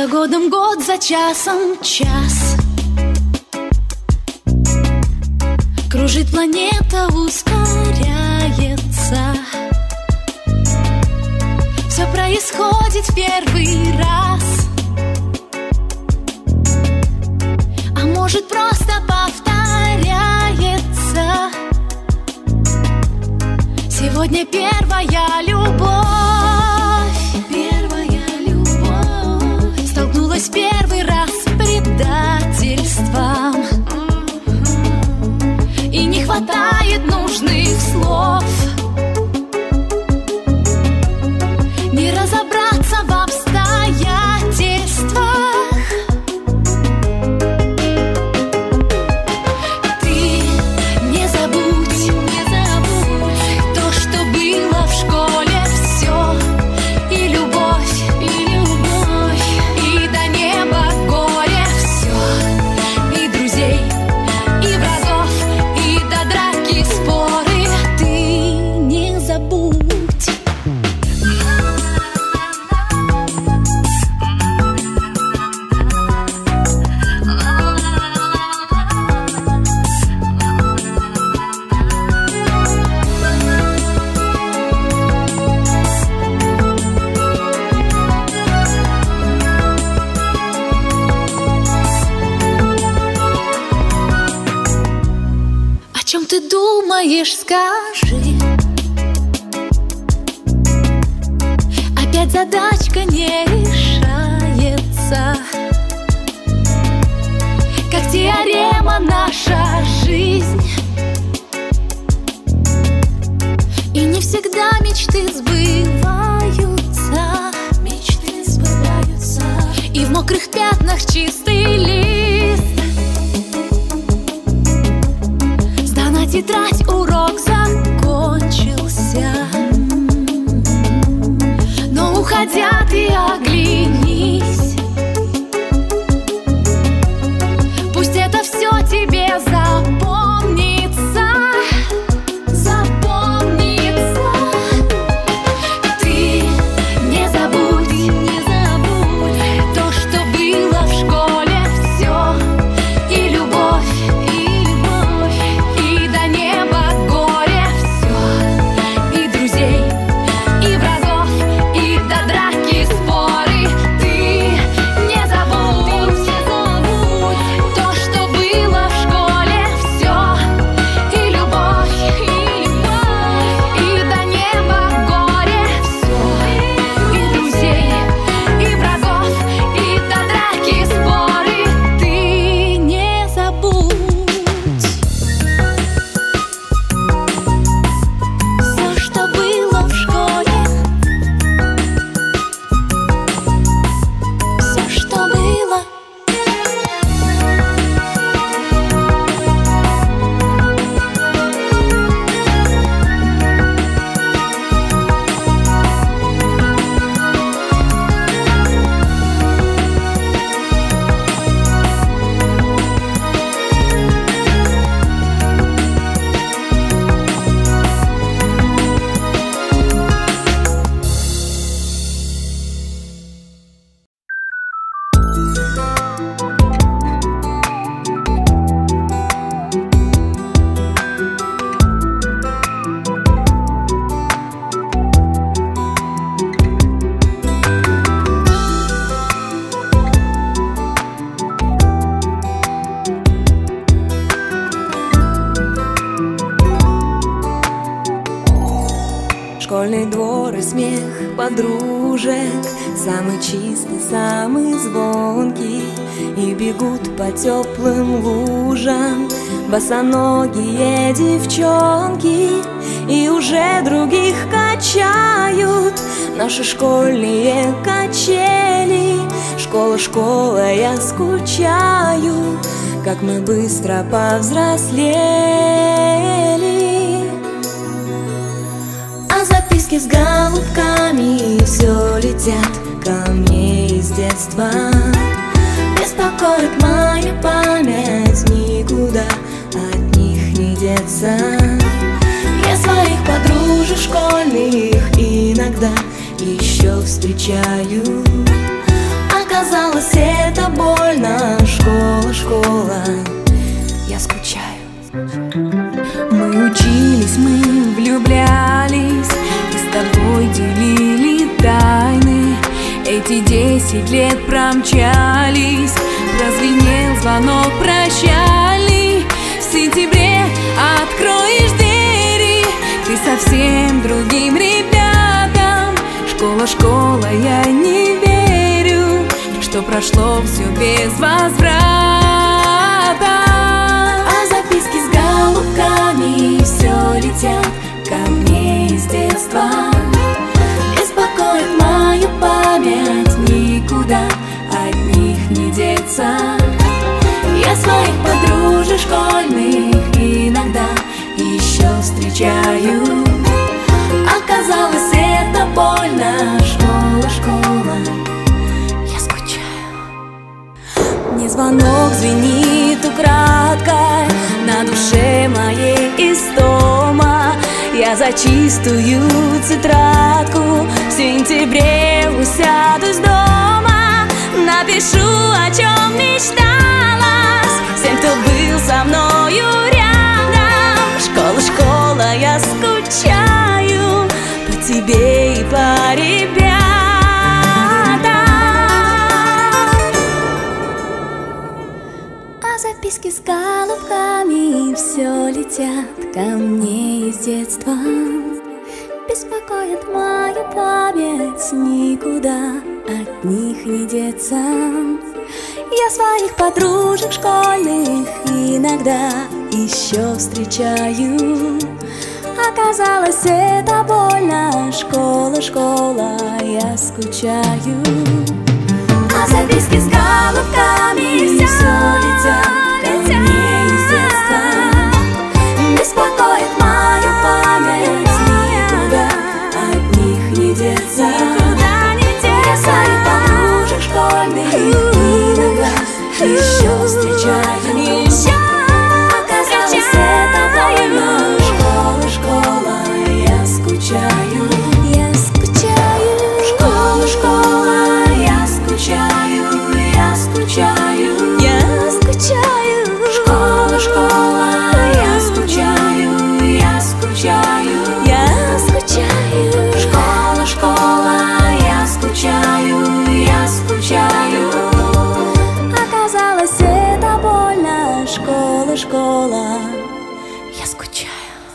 За годом год, за часом час. Кружит планета, ускоряется. Все происходит в первый раз. А может, просто повторяется. Сегодня первая любовь. Столкнулась первый раз с предательством. И не хватает нужных слов. Не разобраться в обстоятельствах. Ты не забудь то, что было в школе. Все и любовь, и до неба горе. Все и друзей, и врагов, и до драки споры. Ты не забудь. О чем ты думаешь, скажи? Опять задачка не решается. Как теорема наша жизнь. И не всегда мечты сбываются. И в мокрых пятнах чистый лист. Сдана тетрадь, урок закончился. Но уходя ты оглянись. Пусть это все тебе запомнится. Запомнится. Ты не забудь то, что было в школе. Все и любовь, и до неба горе. Все и друзей, и врагов, и до драки споры. Ты не забудь то, что было в школе. Все и любовь, и до неба горе. Все и друзей, и врагов, и до драки споры. Ты не забудь все, что было в школе. Все, что было. Школьный двор и смех подружек, самый чистый, самый звонкий. И бегут по теплым лужам босоногие девчонки. И уже других качают наши школьные качели. Школа, школа, я скучаю, как мы быстро повзрослели. А записки с голубками все летят ко мне из детства. Беспокоит моя память, никуда от них не деться. Я своих подружек школьных иногда еще встречаю. А Оказалось, это больно. Школа, школа, я скучаю. Мы учились, мы влюблялись и с тобой делили тайны. Эти 10 лет промчались, прозвенел звонок прощальный. В сентябре откроешь двери ты совсем другим ребятам. Школа, школа, я не верю, что прошло все без возврата. А записки с голубками все летят ко мне из детства. Беспокоит мою память, никуда от них не деться. Я своих подружек школьных иногда еще встречаю. Оказалось, это больно. Школа, школа, я скучаю. Мне звонок звенит украдкой, на душе моей истома. Я за чистую тетрадку в сентябре усядусь дома. Напишу, о чем мечталась всем, кто был со мною рядом. Школа, школа, я скучаю по тебе и по ребятам. А записки с голубками все летят ко мне из детства. Беспокоит мою память, никуда от них не деться. Я своих подружек школьных иногда еще встречаю. Оказалось, это больно. Школа, школа, я скучаю. А записки с голубками все летят ко мне из детства. Беспокоит мою память, никуда от них не деться. Я своих подружек школьных иногда еще встречаю. Оказалось, это больно. Школа, школа, я скучаю. Я скучаю. Школа, школа, я скучаю. Я скучаю. Я скучаю. Школа, школа, я скучаю. Я скучаю. Я скучаю. Школа, школа, я скучаю. Я скучаю. Оказалось, это больно. Школа, школа, я скучаю.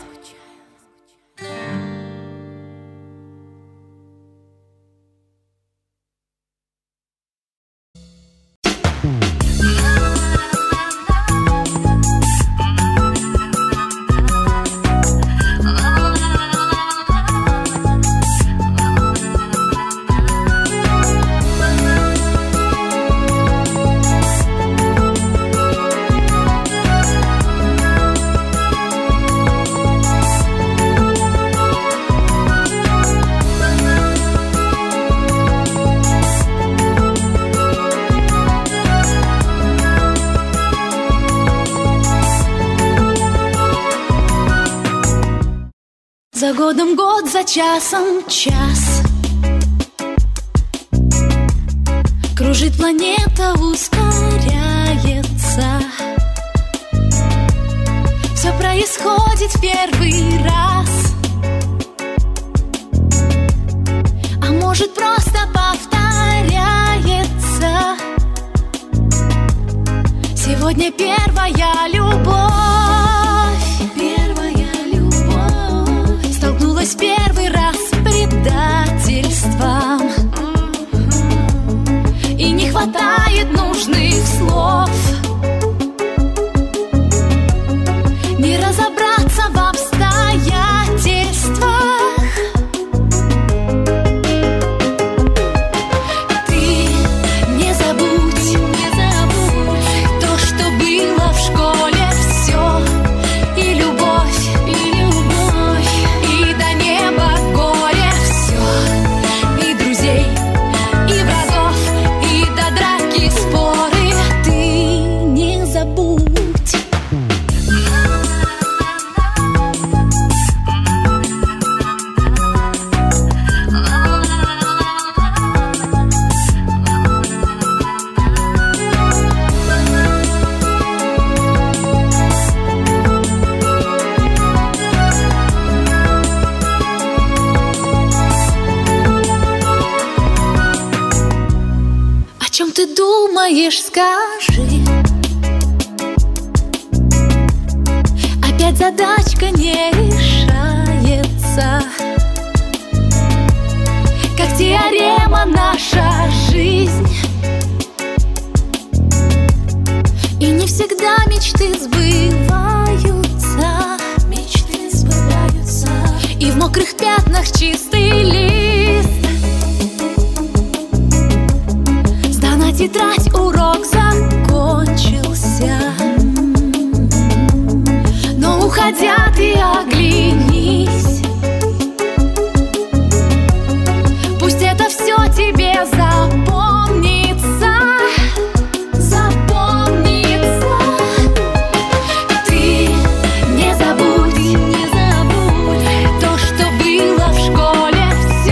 За годом год, за часом час. Кружит планета, ускоряется. Все происходит в первый раз. А может, просто повторяется. Сегодня первая любовь. Столкнулась в первый раз с предательством. И не хватает нужных слов. Не разобраться в обстоятельствах. Ты не забудь то, что было в школе. Все думаешь, скажи. Опять задачка не решается, как теорема наша жизнь. И не всегда мечты сбываются, мечты сбываются. И в мокрых пятнах чистый лист. Сдана тетрадь, урок закончился. Но уходя ты оглянись, пусть это все тебе запомнится.